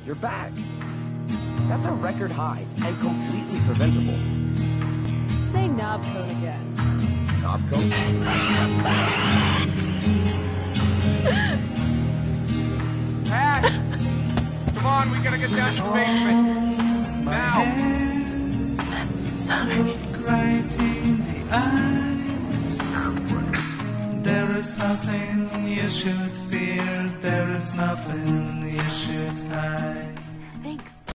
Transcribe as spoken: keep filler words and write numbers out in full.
You're back. That's a record high and completely preventable. Say knob cone again. Knob cone? Ash! Come on, we gotta get down to the basement. Now! Sorry. Right in the eyes. There is nothing you should fear. There is nothing you should hide. Thanks.